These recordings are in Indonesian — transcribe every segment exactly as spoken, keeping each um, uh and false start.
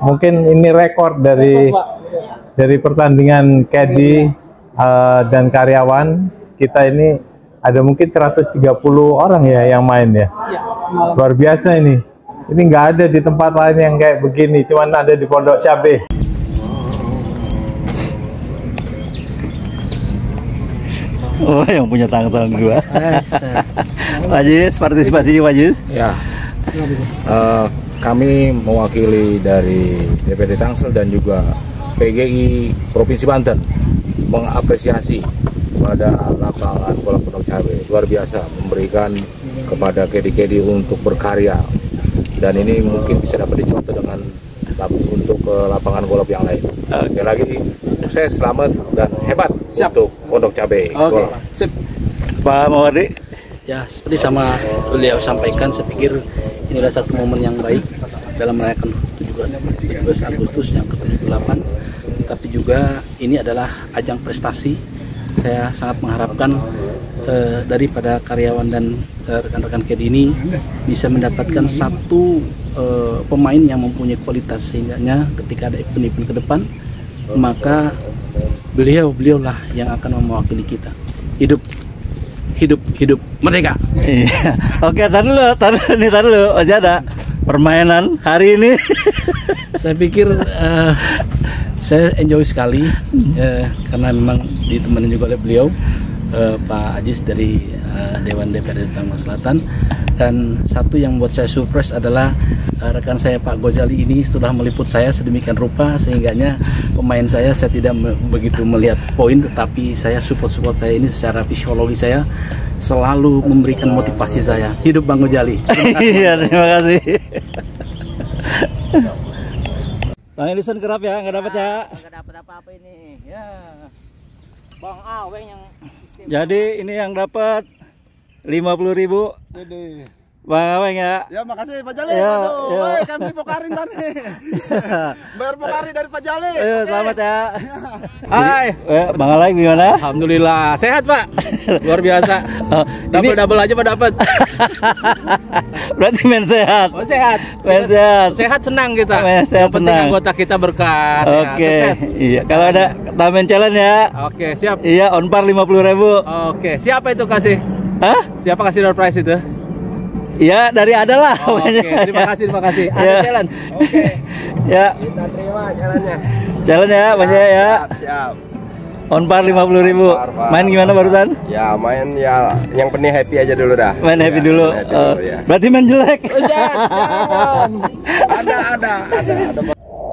mungkin ini rekor dari dari pertandingan caddy uh, dan karyawan kita ini ada mungkin seratus tiga puluh orang ya yang main ya. Luar biasa ini. Ini nggak ada di tempat lain yang kayak begini, cuman ada di Pondok Cabe. Oh, yang punya tangan dua. Pak Jis, partisipasinya Pak Jis? Ya, uh, kami mewakili dari D P D Tangsel dan juga P G I Provinsi Banten mengapresiasi pada lapangan bola Pondok Cabe. Luar biasa, memberikan kepada kedi-kedi untuk berkarya, dan ini mungkin bisa dapat dicontoh dengan untuk ke lapangan golf yang lain. Sekali lagi sukses, selamat, dan hebat. Siap. Untuk Pondok Cabe. Oke, sip. Pak Mawardi. Ya, seperti sama beliau sampaikan, saya pikir ini adalah satu momen yang baik dalam merayakan tujuh belas Agustus yang ke tujuh puluh delapan. Tapi juga ini adalah ajang prestasi. Saya sangat mengharapkan eh, daripada karyawan dan rekan-rekan K E D ini bisa mendapatkan satu eh, pemain yang mempunyai kualitas, sehingga ketika ada event-event ke depan, maka beliau beliaulah yang akan mewakili kita. Hidup hidup hidup merdeka. Iya. Oke, tar dulu, tar dulu nih, tar dulu. Masih ada permainan hari ini. Saya pikir uh, saya enjoy sekali uh, karena memang ditemani juga oleh beliau, uh, Pak Ajis dari uh, Dewan D P R D Tangerang Selatan. Dan satu yang buat saya surprise adalah uh, rekan saya Pak Gozali ini sudah meliput saya sedemikian rupa, sehingganya pemain saya saya tidak me begitu melihat poin, tetapi saya support-support saya ini secara fisiologi saya selalu memberikan motivasi saya. Hidup Bang Gozali. Iya, terima kasih. Bang Edison kerap ya, nggak dapat ya? Nggak dapat apa-apa ini. Ya, Bang Aweng yang. Jadi ini yang dapat lima puluh ribu. Jadi. Bang Aweng ya. Ya, makasih Pak Jali. Ya, Aduh, ya. woy, kami pokarin tadi. Bayar pokarin dari Pak Jali. Ayo, okay. Selamat ya. Hai, eh, Bang Alay gimana? alhamdulillah sehat Pak, luar biasa. Oh, double ini... double aja Pak dapat. Berarti main sehat. Oh, sehat. Main sehat. Sehat senang kita. Main sehat Yang penting senang. anggota kita berkah. Oke. Okay. Iya. Kalau ada tamen challenge ya. Oke, siap. Iya, on par lima puluh ribu. Oke, siapa itu kasih? Hah? Siapa kasih door prize itu? Iya, dari ada lah. Oh, Oke, okay. Terima kasih, terima kasih. Ada Ya. challenge. Oke. Okay. Ya. Kita terima challenge-nya. Challenge ya, banyak ya. Siap, siap. On par lima puluh ribu. Main gimana barusan? Ya, main ya yang penting happy aja dulu dah. Main happy ya, dulu. Main happy Uh, dulu ya. Berarti main jelek. Jangan. Ada, ada, ada, ada.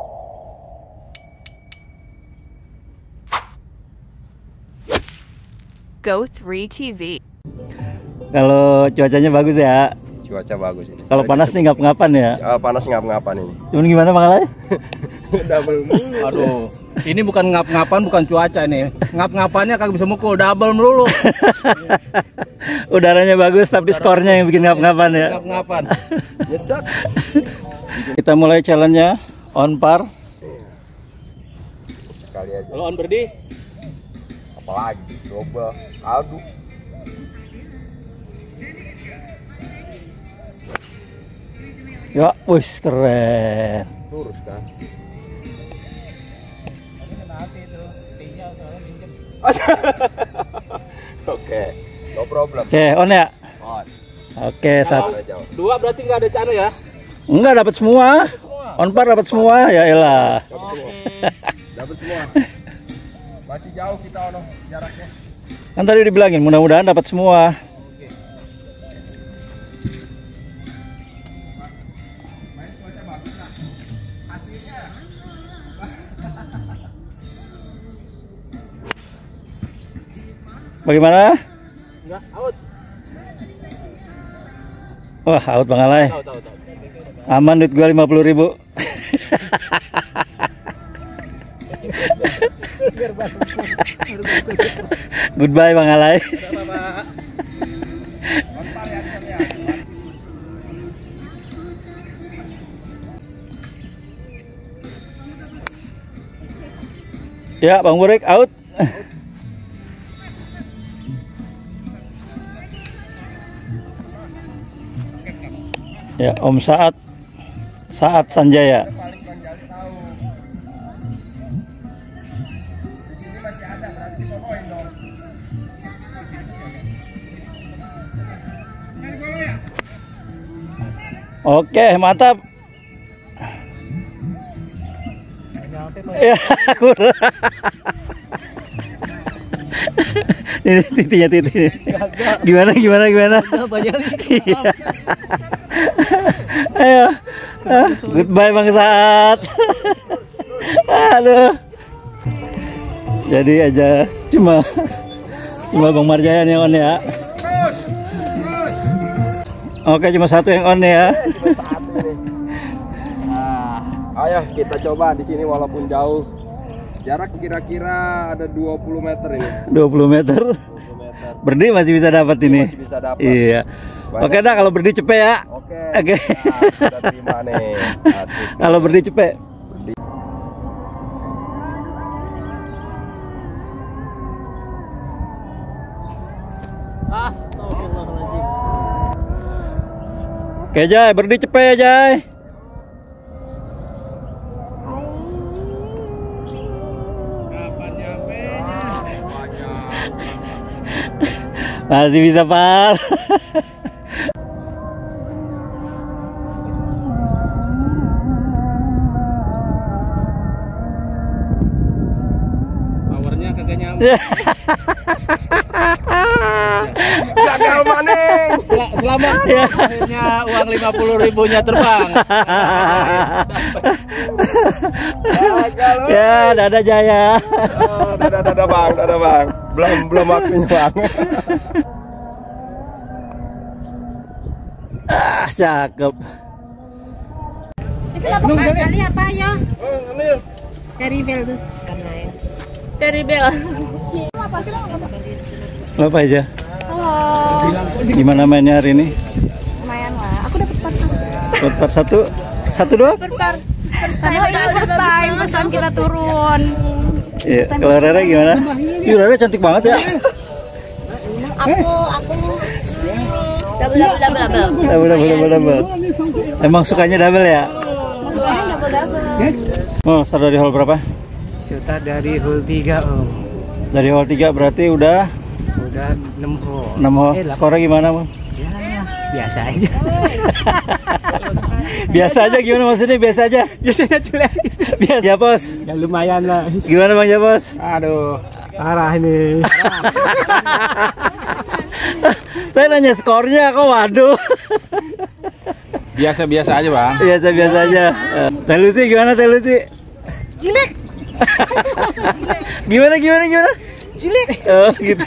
Go three T V. Kalau cuacanya bagus ya. Cuaca bagus ini. Kalau panas nih ngap-ngapan ya. Uh, panas ngap-ngapan ini. Cuman gimana Bang Alay? Double mulu. Aduh, ini bukan ngap-ngapan, bukan cuaca ini. Ngap-ngapannya kagak bisa mukul, double melulu. Udaranya bagus tapi skornya yang bikin ngap-ngapan ya. Ngap-ngapan. Nyesek. Kita mulai challenge-nya on par. Sekali aja. Kalau on birdie, Apalagi coba. Aduh. Ya, wis keren. Lurus kan. Oke, no problem. Oke, on ya. On. Oke, satu. dua berarti nggak ada cara ya? Enggak dapat semua. On par dapat semua, ya elah. Dapat semua. Dapat semua. Masih jauh kita ono jaraknya. Kan tadi dibilangin mudah-mudahan dapat semua. Bagaimana? Enggak, out. Wah, out Bang Alay. Out, out, out. Aman duit gua lima puluh ribu. Goodbye Bang Alay. Ya, Bang Burik out. Ya, Om Saat Saat Sanjaya. Oke, mantap. Ya, kurang. Ini titinya titi. Gimana gimana gimana? Iya. Ayo. Ah, goodbye Bang Saat. Aduh. Jadi aja cuma cuma Bang Marjayan yang on ya. Oke, cuma satu yang on ya. Nah, ayo kita coba di sini walaupun jauh. Jarak kira-kira ada dua puluh meter ini. dua puluh meter. Berdi masih bisa dapat ini. Masih bisa dapat. Iya. Banyak. Oke dah kalau berdi cepet ya. Oke. Oke. Nah, kita terima nih. Asik. Kalau berdi cepet. Berdi. Oke Jai, berdi cepet ya Jai. Masih bisa Par. Powernya kagak nyampe. Gagal maning. Sel selamat ya. Akhirnya uang lima puluh ribunya terbang. Ya, dadah Jaya. Oh, dadah dadah Bang, dadah Bang. Belum belum waktunya Bang. Ah, cakep. Ini kenapa Pak kali apa ya? Cari bel tuh. Cari bel. Lo apa aja? Halo. Gimana mainnya hari ini? Lumayan lah. Aku dapat part satu. Dapat part satu, satu doang? Part first time. First time, first time kita turun. Iya. Kalau Rere gimana? Ih, Rere cantik banget ya. Aku, aku. Double, double, double, double. Double, double, double, double. Emang sukanya double ya? Sukanya double, double. Oh, start dari hole berapa? Kita dari hole tiga Om. Dari hole tiga berarti udah Udah enam hole. enam hole. Eh, Skornya gimana, Bang? Ya, biasa aja. Biasa aja gimana maksudnya? Biasa aja. Biasanya jelek. Biasa ya, Bos. Ya lumayan lah. Gimana Bang ya, Bos? Aduh, parah ini. Saya nanya skornya kok waduh. Biasa-biasa aja Bang. Biasa-biasa aja. Teh Lucy gimana Teh Lucy? Jelek. Gimana gimana gimana? Jelek. Oh gitu.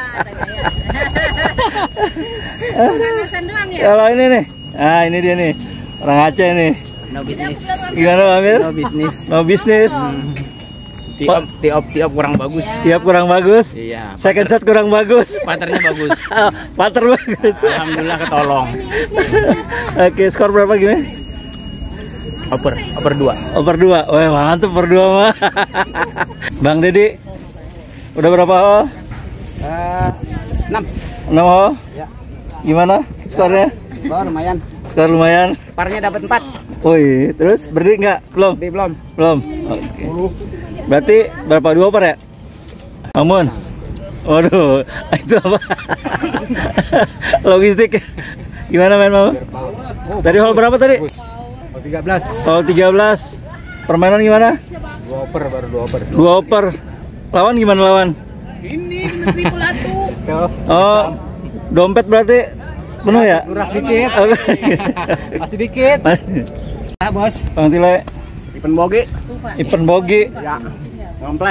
Pemanasan doang ya? Kalau ini nih, ah ini dia nih, orang Aceh nih. No bisnis. Gimana Pak Amir? No bisnis. No bisnis. Tiop, tiop, tiop kurang bagus. Tiap kurang bagus. Iya. Second shot kurang bagus. Paternya bagus. Oh, pater bagus. Alhamdulillah ketolong. Oke, skor berapa gimana? Oper, oper dua. Oper dua. Wah, mantap oper dua mah. Bang Dedi, udah berapa hole? enam. enam hole? Ya. Gimana skornya? Oh, lumayan. Skor lumayan. Parnya dapat empat. Woi, terus berdi nggak? Belum? Di belum. Belum. Oke. Berarti berapa dua oper ya? Amun. Waduh, itu apa? Logistik. Gimana main mau? Dari hole berapa tadi? tiga belas. Hole tiga belas. Permainan gimana? Dua oper baru dua oper. Dua oper. Lawan gimana lawan? Ini triple atu. Oh, dompet berarti penuh ya? Kurang sedikit. Masih dikit. Ah, Bos. Bang Tile. Ipen bogi. Ipen bogi. Ya. Ngample.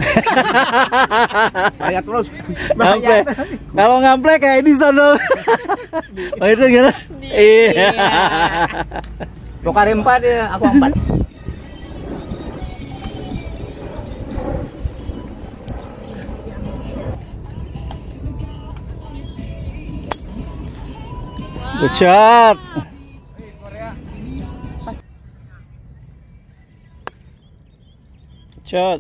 Bayar terus. Ngample. Kalau ngample kayak di sono. Oh itu gimana? Iya. Bokar empat ya, aku empat. Good shot. Good shot.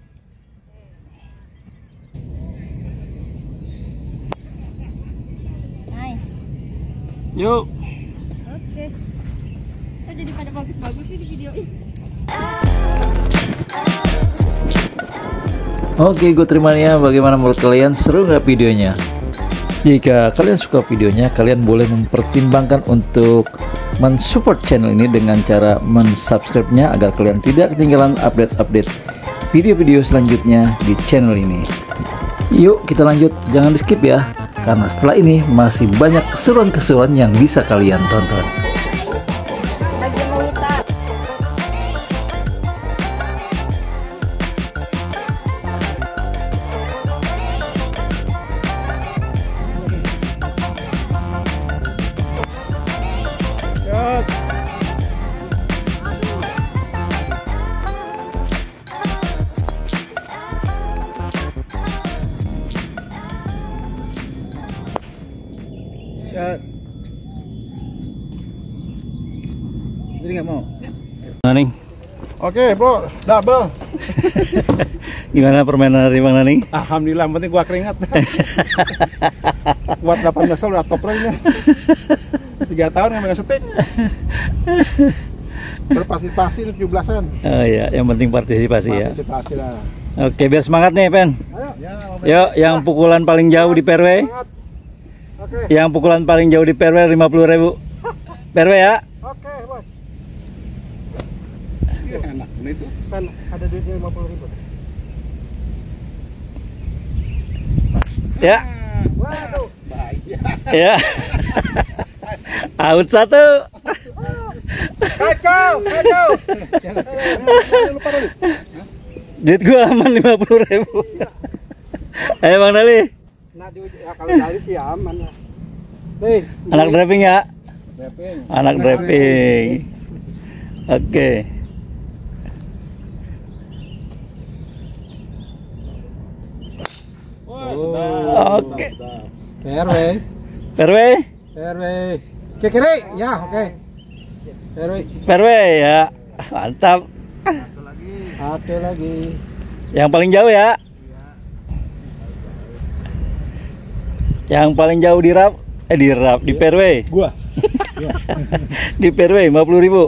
Nice. Yuk. Oke. Kok jadi pada bagus-bagus sih di video ini? Oke, gue terima ya. Bagaimana menurut kalian? Seru nggak videonya? Jika kalian suka videonya, kalian boleh mempertimbangkan untuk mensupport channel ini dengan cara mensubscribe-nya agar kalian tidak ketinggalan update-update video-video selanjutnya di channel ini. Yuk kita lanjut, jangan di skip ya, karena setelah ini masih banyak keseruan-keseruan yang bisa kalian tonton. Jadi nggak mau. Naning. Oke bro, double. Gimana permainan hari Bang Naning? Alhamdulillah, yang penting gua keringat. Buat delapan belas tahun udah top ranknya. tiga tahun nggak megang stick. Berpartisipasi tujuh belasan. Oh iya, yang penting partisipasi, partisipasi ya. lah. Oke, biar semangat nih, Pen. Ayo. Yuk, yang pukulan paling jauh di fairway. Oke. Yang pukulan paling jauh di fairway lima puluh ribu. Fairway ya. Oke, bos. Iya, enak. Ini tuh kan ada duitnya lima puluh ribu. Ya. Waduh, bahaya. Ya. Out satu. Kacau, kacau. Duit gua aman lima puluh ribu. Ayo Bang Dali. Nah, ya, kalau dari sih aman lah. Nih, Anak driving ya. driving. Anak driving. Oke. Oke. Fairway. Fairway. Fairway. Ke kiri, ya, oke. Fairway. Fairway ya. Mantap. Satu lagi. Yang paling jauh ya. Yang paling jauh di rap, eh di rap, di fairway. Gua. Di fairway lima puluh ribu.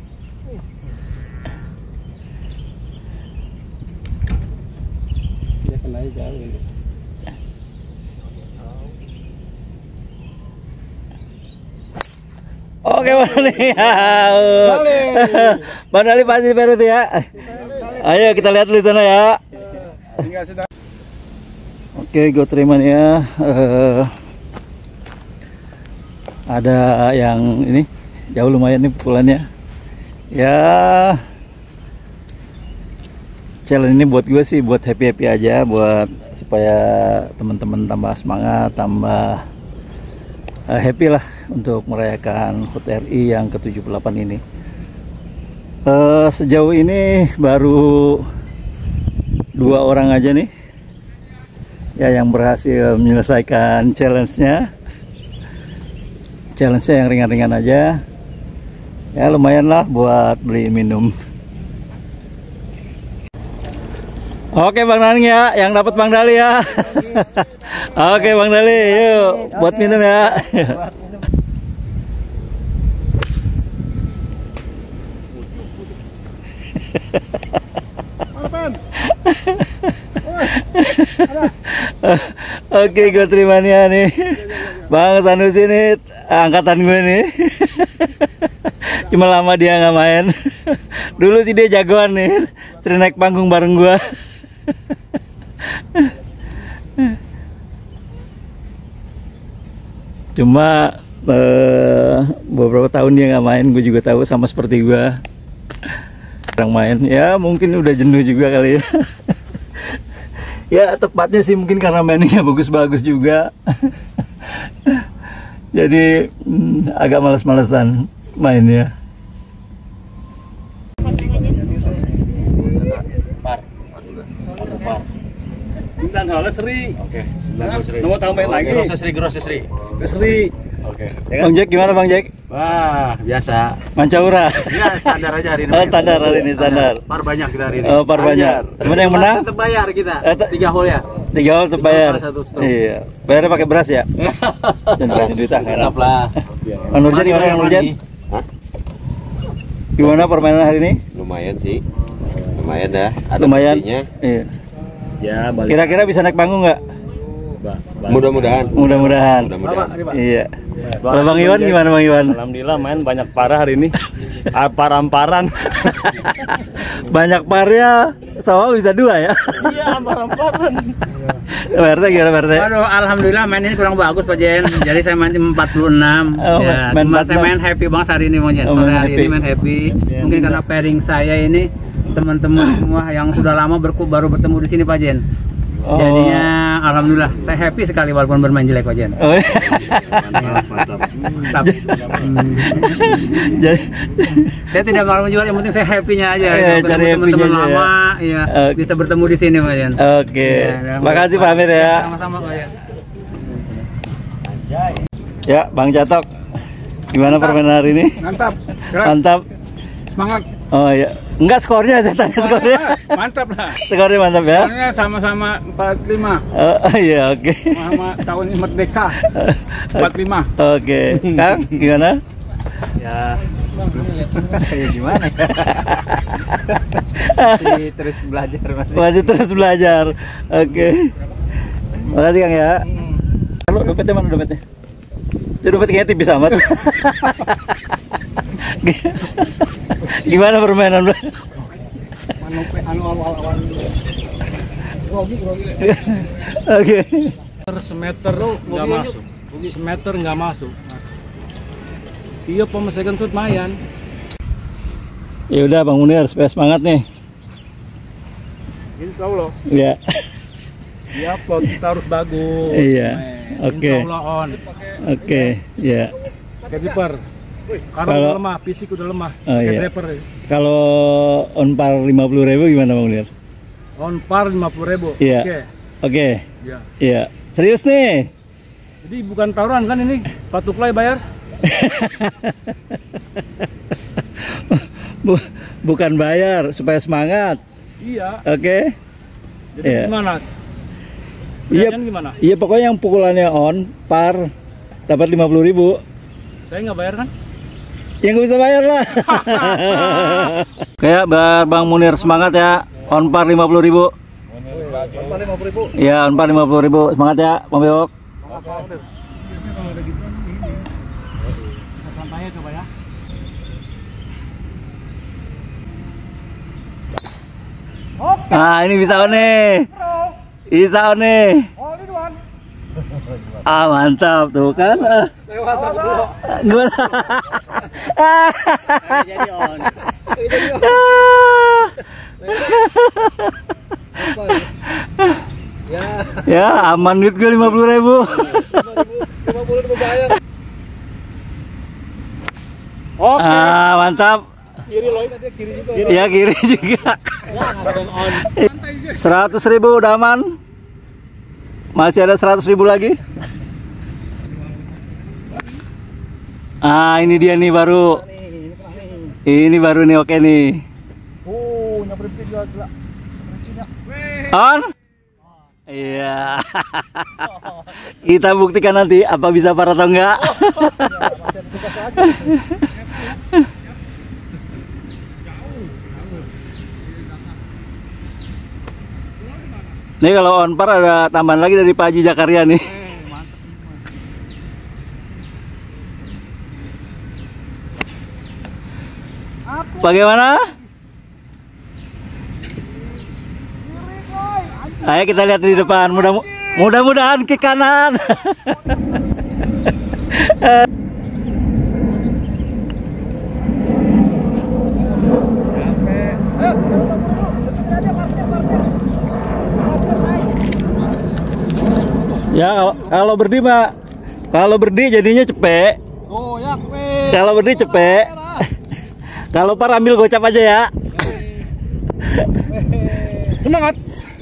Dia kena jauh ini. Oke Bang Dali. Bang Dali pasti fairway itu ya. Ayo kita lihat dulu di sana ya. Oke, gue terima nih ya. Uh, ada yang ini jauh lumayan nih pukulannya. Ya, challenge ini buat gue sih buat happy happy aja, buat supaya teman-teman tambah semangat, tambah uh, happy lah untuk merayakan H U T R I yang ke tujuh puluh delapan ini. Uh, sejauh ini baru dua orang aja nih ya yang berhasil menyelesaikan challenge-nya. Challenge-nya yang ringan-ringan aja. Ya lumayan lah buat beli minum. Oke Bang Naning ya, yang dapat Bang Dali ya. Oke Bang Dali, yuk buat minum ya. Oke, gue terima nih nih Bang Sanusi nih, angkatan gue nih. Cuma lama dia nggak main. Dulu sih dia jagoan nih, sering naik panggung bareng gue. Cuma eh, beberapa tahun dia nggak main, gue juga tahu sama seperti gue. Orang main, ya mungkin udah jenuh juga kali ya. Ya tepatnya sih mungkin karena mainnya bagus-bagus juga. Jadi hmm, agak males-malesan mainnya. Dan halo Sri. Oke. Nomor tambahin lagi. Gross Sri, gross Sri. Sri. Oke. Bang Jack gimana Bang Jack? Wah, biasa. Mancaura. Ya, standar aja hari ini. Oh, standar hari ini standar. Par banyak kita hari ini. Oh, par banyak. Temen yang menang? Tetap bayar kita. Eh, te- Tiga hole ya. Tiga hole tetap bayar. Satu stroke. Iya. Bayarnya pakai beras ya? Dan berarti duit kan. Tetap lah. Bang Nurjan gimana Bang Nurjan? Hah? Gimana permainan hari ini? Lumayan sih. Lumayan dah. Ada Lumayan. buktinya. Iya. Ya, balik. Kira-kira bisa naik panggung nggak? Mudah-mudahan. Mudah-mudahan. Mudah-mudahan. Iya. Kalau Bang Iwan gimana Bang Iwan? Alhamdulillah main banyak parah hari ini. Ampar-amparan. Banyak parnya, soal bisa dua ya? Iya, ampar-amparan. P R T gimana P R T? Aduh, alhamdulillah main ini kurang bagus Pak Jen. Jadi saya main tim empat puluh enam. Oh, ya, main cuma empat puluh enam. saya main happy banget hari ini Bang Jen. Oh, Sore main hari happy. ini main happy. Mungkin karena pairing saya ini teman-teman semua yang sudah lama berku baru bertemu di sini Pak Jen. Oh. Jadinya alhamdulillah saya happy sekali walaupun bermain jelek Pak Jen. Oh. Mantap. Jadi Saya tidak mau menjual, yang penting saya happy-nya aja. Iya, Ketemu cari happy-nya teman-teman aja ya. lama, ya, Oke. bisa bertemu di sini Pak Jen. Oke. Ya, Makasih Pak Amir ya. Sama-sama Pak Jen. Ya, Bang Catok. Gimana permainan hari ini? Mantap. Mantap. Semangat. Oh iya. Enggak skornya, saya tanya skornya. Mantap lah. Skornya mantap ya. Soalnya sama-sama empat puluh lima. Oh iya, oke. Sama tahun ini merdeka. empat puluh lima. Oke. Kang, gimana? Ya, Gimana ya? masih terus belajar masih. Masih terus belajar. Oke. Makasih Kang ya. Kalau dompetnya mana dompetnya? Itu dompet kayaknya tipis amat. Gimana permainan, Bro? Oke. Semeter lo nggak masuk. Semeter nggak masuk. Iya pemasakan shoot mayan. Ya udah Bang Munir, supaya semangat nih. Insya Allah. Iya. Ya, plot kita harus bagus. Iya. Oke. Insya Allah on. Oke, ya. Keeper. Karena Kalau- udah lemah, fisik udah lemah. Oh, Pakai iya. driver. Kalau on par lima puluh ribu gimana Bang Munir? On par lima puluh ribu. Iya. Oke. Oke. Iya. Iya. Serius nih? Jadi bukan taruhan kan ini? Patuklay bayar. Bu- bukan bayar, supaya semangat. Iya. Oke. Jadi Iya. gimana? Iya. Pilihannya gimana? Iya, pokoknya yang pukulannya on par dapat lima puluh ribu. Saya nggak bayar kan? Ya nggak bisa bayar lah. Kayak biar Bang Munir semangat ya. On par lima puluh ribu. On par lima puluh ribu. Ya, on par lima puluh ribu. Semangat ya, Bang Beok. Santai coba ya. Nah, ini bisa on nih. Bisa on nih. Ah, mantap tuh kan. Ah. Gimana? Jadi on. Ya, aman duit gue lima puluh ribu. Oke. Ah, mantap. Kiri loh, kiri juga. Ya, kiri juga. Seratus ribu udah aman. Masih ada seratus ribu lagi. Ah, ini dia nih baru. Ini baru nih, oke nih. Oh, nyamperin juga gila. On? Iya. Kita buktikan nanti apa bisa par atau enggak. Nih kalau on par ada tambahan lagi dari Pak Haji Jakaria nih. Bagaimana? Ayo kita lihat di depan. Mudah mudah-mudahan ke kanan. Ya kalau, kalau berdi mah kalau berdi jadinya cepet. Oh, ya, Kalau berdi cepet. Kalau par ambil gocap aja ya. semangat.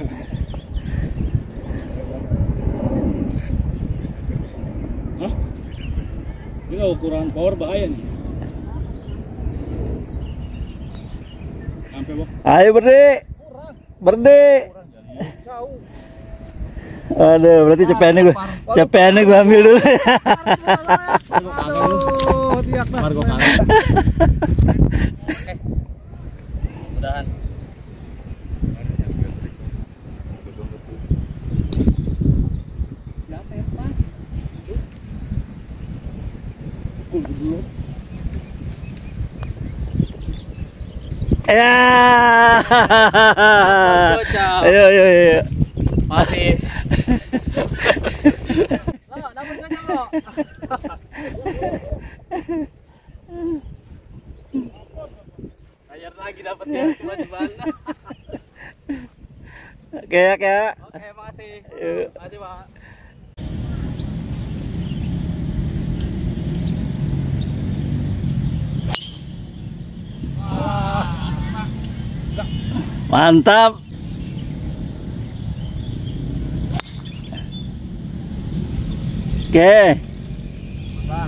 Hah? Ini ukuran power bahaya nih. Sampai bok. Ayo berdi. Berdi. Aduh, berarti cepeannya gue, cepeannya gue ambil dulu. Margo kangen. Mudahan. Ya. Ayo ayo ayo. Masih. Bayar lagi dapatnya cuma di mana. Oke oke. Oke, makasih. Yuk. Makasih, Pak. Mantap. Oke. Bang.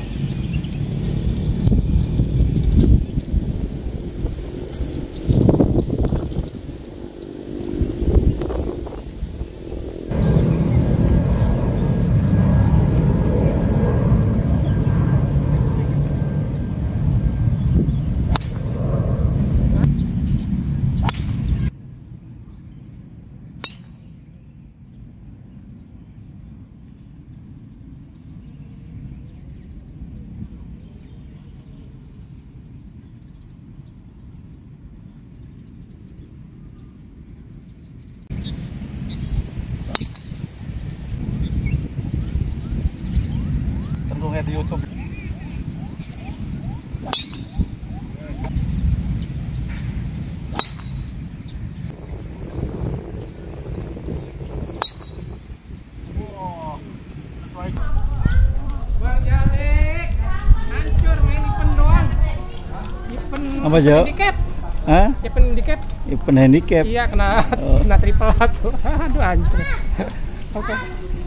Di YouTube. Hancur main event doang. Event Apa, Jo? handicap. Hah? Event handicap. Event handicap. Iya, kena Oh. kena triple satu. Aduh, hancur. Oke.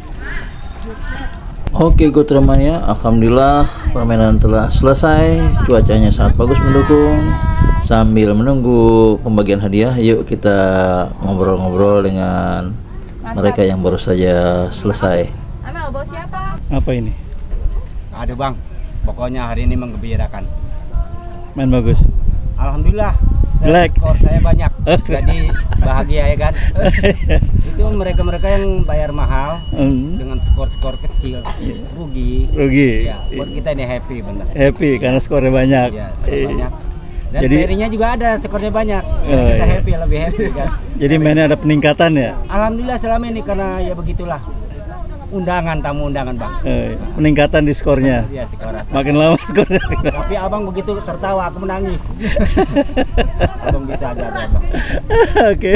Oke Gotremania, alhamdulillah permainan telah selesai, cuacanya sangat bagus mendukung. Sambil menunggu pembagian hadiah, yuk kita ngobrol-ngobrol dengan mereka yang baru saja selesai. Anak bawa siapa? Apa ini? Aduh bang, pokoknya hari ini menggembirakan. Main bagus. Alhamdulillah. Jelek. Skor saya banyak, jadi bahagia ya kan. Itu mereka-mereka yang bayar mahal Hmm. dengan skor-skor kecil, rugi. Rugi. Ya, buat kita ini happy bener. Happy karena skornya banyak. Ya, skor banyak. Dan Jadi- pairingnya juga ada, skornya banyak. Jadi Oh, kita iya. happy, lebih happy kan. Jadi mainnya ada peningkatan ya? Alhamdulillah selama ini karena ya begitulah. Undangan, tamu undangan bang. Eh, peningkatan di skornya. Ya skor. Makin lama skornya. Tapi abang begitu tertawa, aku menangis. Abang bisa aja ada abang. Oke.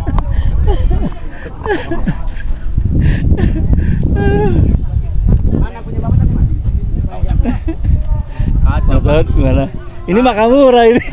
Mana punya bapak tadi mas? Mas Saud, gimana? Ini mah kamu murah ini.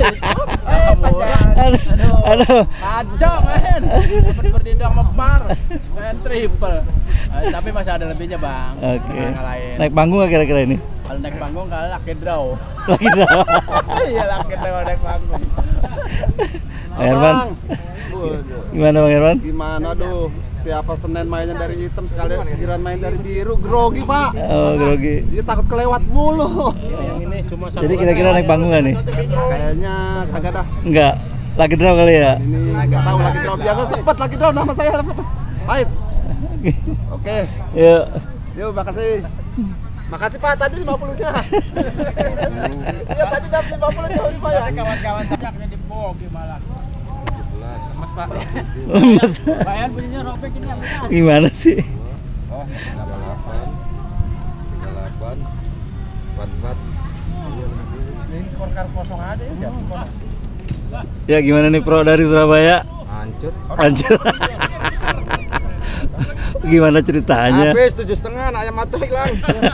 Aduh, aduh. Kacau men, dapat berdidang mebar, main triple. Eh, tapi masih ada lebihnya bang. Oke. Nggak ngalahin. Naik panggung nggak kira-kira ini? Kalau naik panggung kalau lucky draw. Lagi draw. Iya lucky draw naik panggung. Bang Herman. Gimana Bang Herman? Gimana duh? Tiap Senin mainnya dari hitam sekali, giliran main dari biru, grogi pak. Oh grogi. Dia takut kelewat mulu. Yang ini cuma Jadi kira-kira naik panggung nggak nih? Kayaknya kagak dah. Enggak. Lagi draw kali ya? Ini nggak tahu lagi draw, biasa sempet lagi draw nama saya. Pahit. Oke. Yuk. Yuk makasih. Makasih Pak, tadi lima puluh-nya. Iya tadi dapat lima puluh nya Pak ya. Kawan-kawan sajaknya di bogi malah. Mas Pak. Lemes. Bayar punyanya robek ini yang benar. Gimana sih? Oh, tiga delapan, tiga delapan, empat empat. Ini skor kar kosong aja ya siap skor. Ya gimana nih pro dari Surabaya? Hancur. Hancur. Gimana ceritanya? Habis tujuh setengah, ayam matu hilang.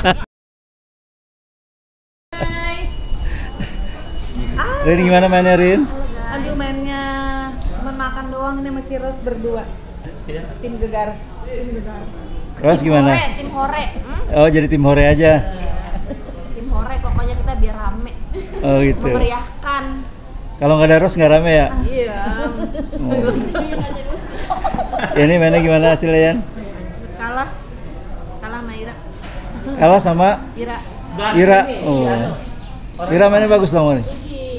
Rin gimana mainnya Rin? Aduh mainnya cuma makan doang ini masih Ros berdua. Tim Gegars. Tim Gegars. Ros gimana? Hore, tim Hore. Hmm? Oh jadi tim Hore aja. Tim Hore pokoknya kita biar rame. Oh gitu. Memeriahkan. Kalau nggak ada Ros nggak rame ya? Iya. Oh. Ini mainnya gimana hasilnya Yan? Kalah. Kalah sama Ira. Kalah sama Ira. Ira. Oh. Ira mainnya bagus dong nih.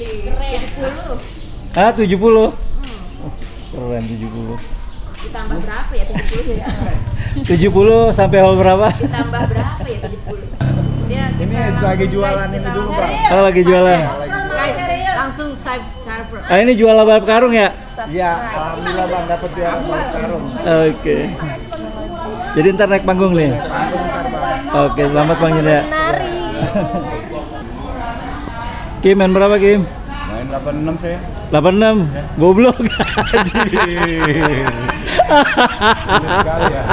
Ah tujuh puluh. Oh, keren tujuh puluh. Ditambah berapa ya tujuh puluh ya? tujuh puluh sampai hole berapa? Ditambah berapa ya tujuh puluh? Dia ya. Ini lagi jualan ini dulu, Bang. Oh, lagi jualan. Guys, langsung subscriber. Ah, ini jual balap karung ya? Iya, alhamdulillah Bang dapat juara balap karung. Oke. Jadi ntar naik panggung nih. Oke, selamat Bang Yuda. Nari. Kim, main berapa Kim? Main delapan enam saya. delapan enam? Goblok. Sekali ya.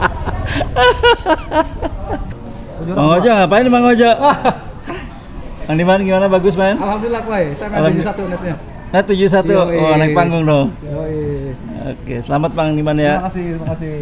Bang Ojo ngapain Bang Ojo? Bang Diman gimana, bagus main? Alhamdulillah Clay, saya main tujuh satu netnya. Net tujuh satu. Oh, naik panggung dong. Yoi. Oke, selamat Bang Diman ya. Terima kasih, terima kasih.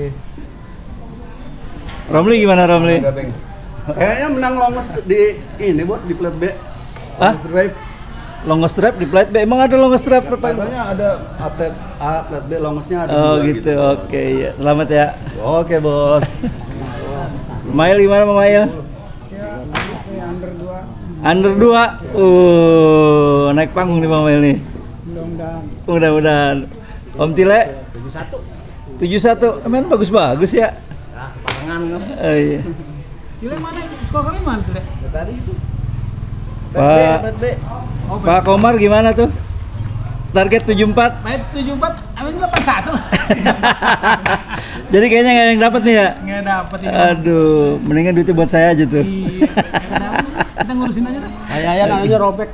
Romli gimana Romli? Kayaknya menang longest di ini bos di plat B. Hah? Drive. Longest strap di plat B. Emang ada longest strap? Katanya ada plat A, plat B, longestnya ada Oh dua gitu. Oke, ya. Selamat ya. Oke bos. Mail gimana Mail? Under dua. Under dua. Uh, naik panggung nih Bang Mail nih. Mudah-mudahan. Mudah-mudahan. Om Tile? tujuh satu. tujuh satu. Main bagus-bagus ya. Nah, pasangan kan. Oh iya. Tile mana? Skornya mana Tile? Tadi itu. Pak, Pak Komar gimana tuh? Target tujuh empat? Main tujuh empat, amin delapan satu. Jadi kayaknya nggak ada yang dapat nih ya? Nggak dapat ya. Aduh, mendingan duitnya buat saya aja tuh. Iya, kita ngurusin aja deh. Ayah namanya robek.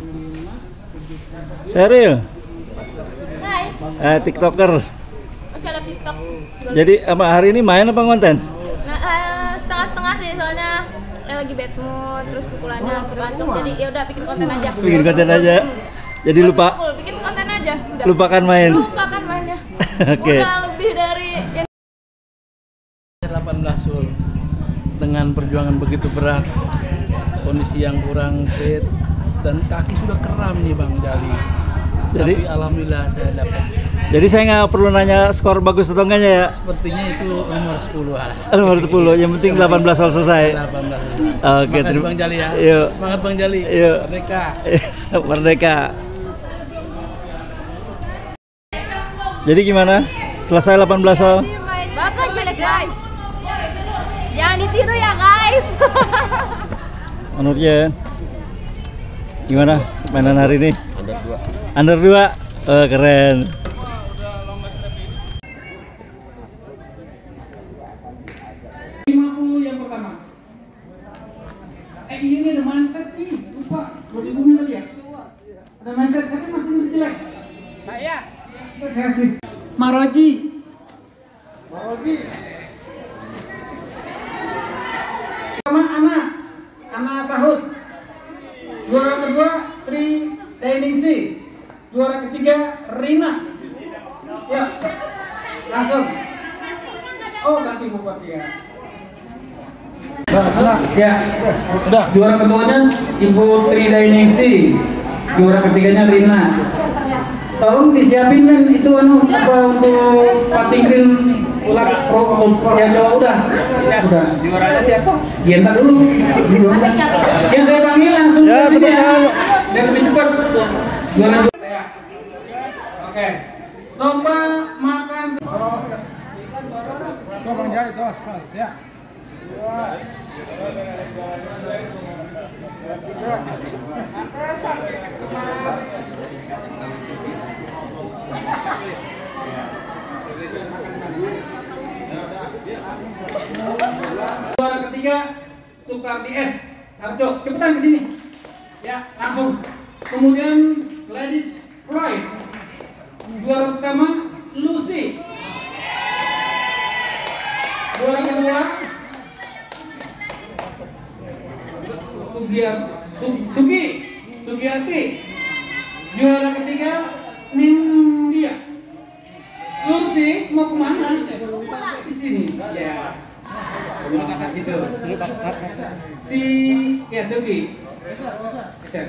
Seril, Hai. eh, TikToker. Masih ada TikTok. Jadi apa hari ini main apa konten? Nah, eh, setengah-setengah sih soalnya eh, lagi bad mood, terus pukulannya kebantum. Jadi ya udah bikin konten aja. Bikin konten aja. Jadi lupa. Pukul, bikin konten aja. Udah. Lupakan main. Lupakan mainnya. Oke. Udah lebih dari delapan belas sul dengan perjuangan begitu berat, kondisi yang kurang fit dan kaki sudah kram nih Bang Jali. Jadi Tapi alhamdulillah saya dapat. Jadi saya nggak perlu nanya skor bagus atau enggaknya ya? Sepertinya itu nomor sepuluh lah. Nomor sepuluh, yang penting delapan belas soal selesai. delapan belas. Oke, Terima kasih Bang Jali ya. Yuk. Semangat Bang Jali. Yuk. Merdeka. Merdeka. Jadi gimana? Selesai delapan belas soal? Bapak jelek guys. Jangan ditiru ya guys. Menurutnya gimana mainan hari ini? Under dua. Under dua? Oh, keren. lima puluh yang pertama. Eh ini ada mindset nih, lupa. Belum dibunuh tadi ya? Ada mindset, tapi masih lebih jelek. Saya. Saya sih. Maroji. Maroji. Sama Ana. Ana Sahut. Juara kedua Tri Dainingsi. Juara ketiga Rina. Ya. Langsung. Oh, ganti bupati ya. Ya, sudah. Juara keduanya Ibu Tri Dainingsi. Juara ketiganya Rina. Tolong disiapin men itu anu apa untuk patingin ulang pro ya coba udah. Udah. Juaranya siapa? Ya entar dulu. Yang saya panggil langsung Ya, ke sini ya. teman-teman. Biar lebih cepat. Juara ya. Oke. Lomba makan. Tuh Bang Jai, tos, tos, ya. Juara ketiga Sukardi S. Harjo, cepetan ke sini. Ya, langsung. Kemudian Ladies Pride. Juara pertama Lucy. Juara kedua Sugiar, Sugi, Sugiarti. Juara ketiga Nindya. Lucy mau kemana? Di sini. Ya. Terima kasih gitu. Si ya Sugi. Set.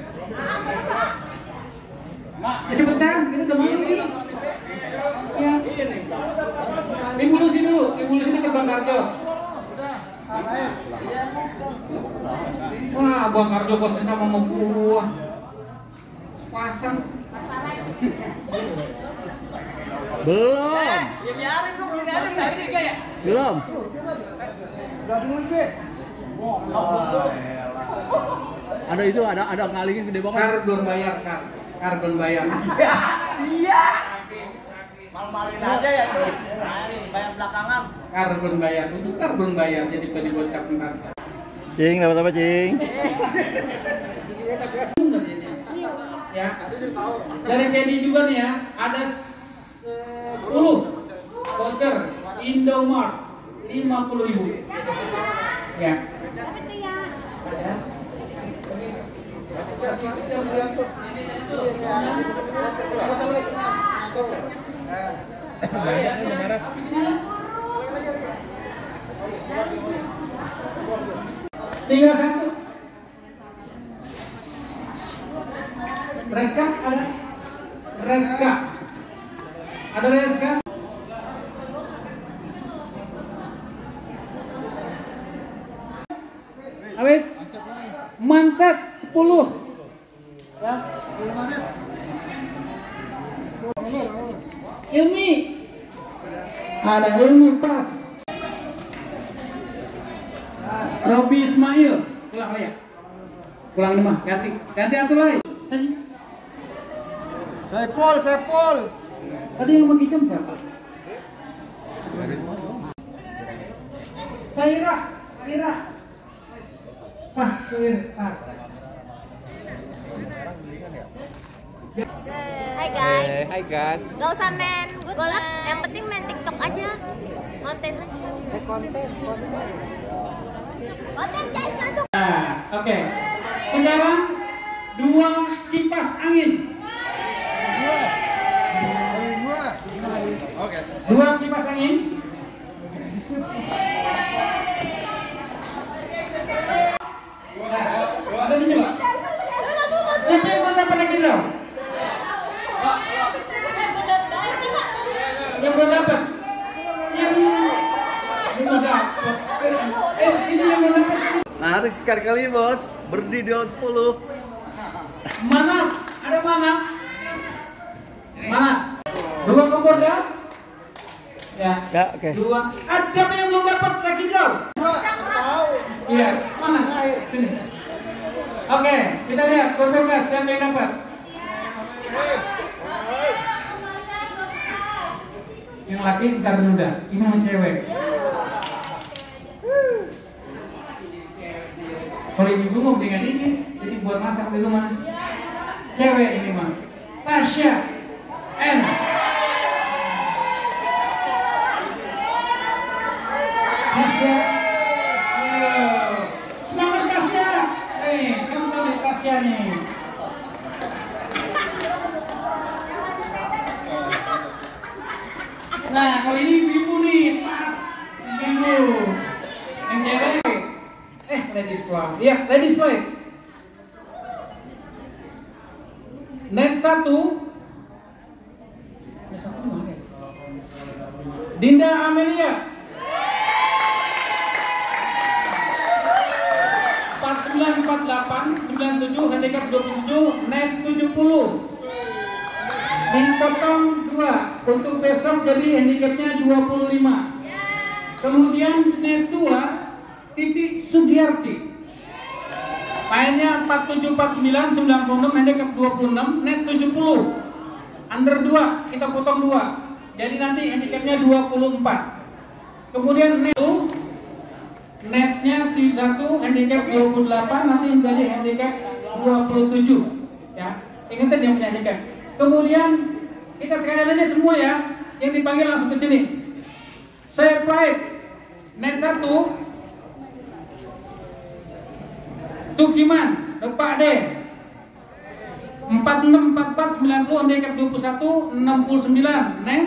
Ya, cepetan, kita udah mau ini. Ya. Ibu Lucy dulu, Ibu Lucy ini ke Bang Karjo. Wah, Bang Karjo kosnya sama mau gua. Pasang. Belum. Ya biarin dong, biarin aja cari tiga ya. Belum. Ganti lagi. Ada itu, ada ada ngalingin gede banget. Karbon bayar, kar. Karbon bayar. Iya. Mal-malin aja ya tuh. Bayar belakangan. Karbon bayar, itu karbon bayar jadi pendibuat karbon. Cing, dapat apa, Cing? Ya. Dari Kenny juga nih ya, ada sepuluh voucher Indomart lima puluh ribu. Ya. Tinggal satu. Reska ada? Reska. Ada Reska? Awes. Mansat sepuluh. Ya. Ilmi. Ada Ilmi pas. Robi Ismail. Pulang ya. Pulang nih mah. Ganti. Ganti atuh lain. Sepol, sepol. Tadi yang pakai jam siapa? Saira, Saira. Pas, pas. Hai guys. Eh, hai guys. Gak usah main golap, yang penting main TikTok aja. Konten aja. Konten, konten. Konten guys, masuk. Nah, oke. Okay. Sekarang dua kipas angin. Oke. Dua kipas angin. Nah, ada di coba. Siapa yang mau dapat lagi dong? Yang mau dapat? Yang yang mau dapat? Eh, sini yang mau dapat. Nah, sekali-kali bos, berdiri di sepuluh. Mana? Ada mana? Mana? Dua kompor gas? Ya. Ya, oke. Okay. Dua. Ah, siapa yang belum dapat lagi dong? Iya. Mana? Sini. Oke, kita lihat kompor gas siapa yang dapat? Yang laki ntar muda. Ini yang cewek. Kalau ibu mau dengan ini, jadi buat masak di rumah. Cewek ini mah. Tasya N. Tasya. Semangat Tasya. Eh, kamu tahu Tasya nih. Nah, kalau ini ibu nih, pas ibu. Yang cewek. Eh, ladies play. Iya, ladies play. Net satu. Dinda Amelia. empat sembilan empat delapan sembilan tujuh handicap dua puluh tujuh, net tujuh puluh. Min potong dua. Untuk besok jadi handicapnya dua puluh lima. Kemudian net dua Titi Sugiyarti. Mainnya empat tujuh empat sembilan sembilan puluh enam, handicap dua puluh enam, net tujuh puluh. Under dua, kita potong dua. Jadi nanti handicapnya dua puluh empat. Kemudian net satu, netnya T satu, handicap dua puluh delapan, nanti menjadi handicap dua puluh tujuh. Ya, ingat yang punya handicap. Kemudian kita sekalian aja semua ya, yang dipanggil langsung ke sini. Saya flight net satu. Tukiman, Pak D. empat enam empat empat sembilan puluh, handicap dua puluh satu, enam puluh sembilan, net.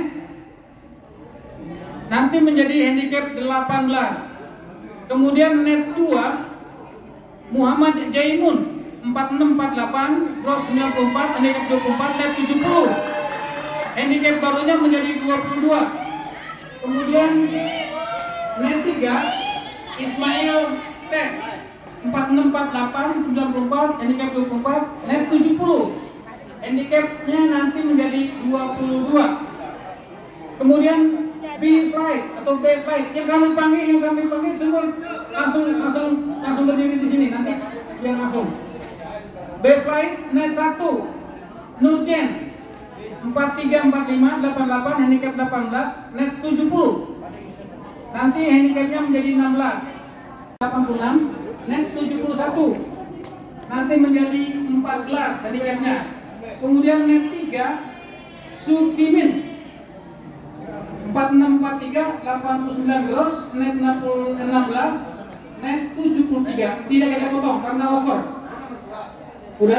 Nanti menjadi handicap delapan belas. Kemudian net dua Muhammad Jaimun empat enam empat delapan, gross sembilan puluh empat, handicap dua puluh empat, net tujuh puluh. Handicap barunya menjadi dua puluh dua. Kemudian net tiga Ismail T empat enam empat delapan sembilan puluh empat, handicap dua puluh empat, net tujuh puluh. Handicapnya nanti menjadi dua puluh dua. Kemudian B flight atau B flight yang kami panggil, yang kami panggil semua langsung langsung langsung berdiri di sini nanti. biar langsung. Backflight net satu Nurjen empat tiga empat lima delapan delapan, handicap delapan belas, net tujuh puluh. Nanti handicapnya menjadi enam belas. delapan puluh enam, net tujuh puluh satu. Nanti menjadi empat belas handicapnya. Kemudian net tiga Sukimin empat enam empat tiga delapan puluh sembilan gross, net enam belas, net tujuh puluh tiga. Tidak kita potong karena over. Udah?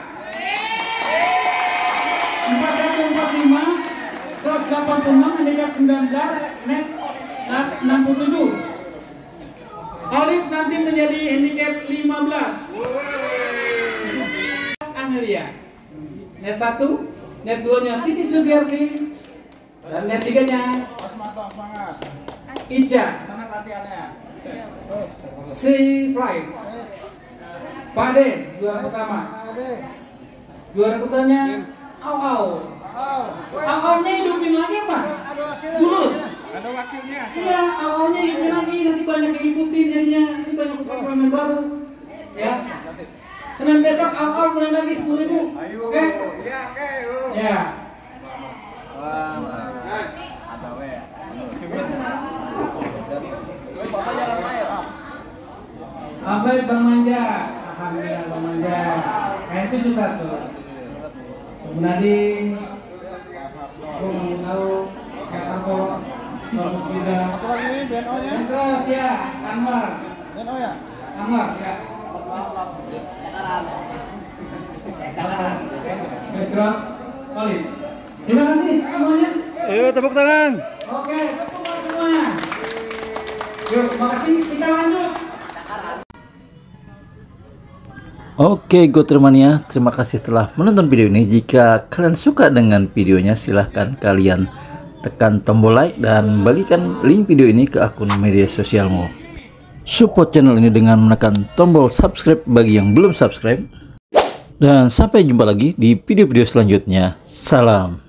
empat satu empat lima gross delapan puluh enam, handicap sembilan belas, net enam puluh tujuh. Alif nanti menjadi handicap lima belas. Amelia net satu, net dua nya Titi Sugiarti, dan net tiga nya Ica. Sea Fly. Pade juara pertama. Juara keduanya Au Au. Au Au-nya hidupin lagi apa? Dulu. Ada wakilnya. Iya, awalnya hidupin lagi, nanti banyak yang ikutin jadinya. Ini banyak pemain baru. Ya. Senin besok Au Au mulai lagi sepuluh ribu. Oke? Iya, oke. Ya. Ada we. Abai Bang Manja. Alhamdulillah Bang Manja. Kayak tujuh satu. Nadine, aku mau tahu apa harus tidak. Apa lagi nih B N O-nya? Terus ya, Anwar. B N O ya? Anwar ya. Terus, solid. Terima kasih semuanya. Ayo tepuk tangan. Oke, tepuk tangan semuanya. Yuk, terima kasih. Kita lanjut. Oke Gotrmania, terima kasih telah menonton video ini. Jika kalian suka dengan videonya, silahkan kalian tekan tombol like dan bagikan link video ini ke akun media sosialmu. Support channel ini dengan menekan tombol subscribe bagi yang belum subscribe. Dan sampai jumpa lagi di video-video selanjutnya. Salam.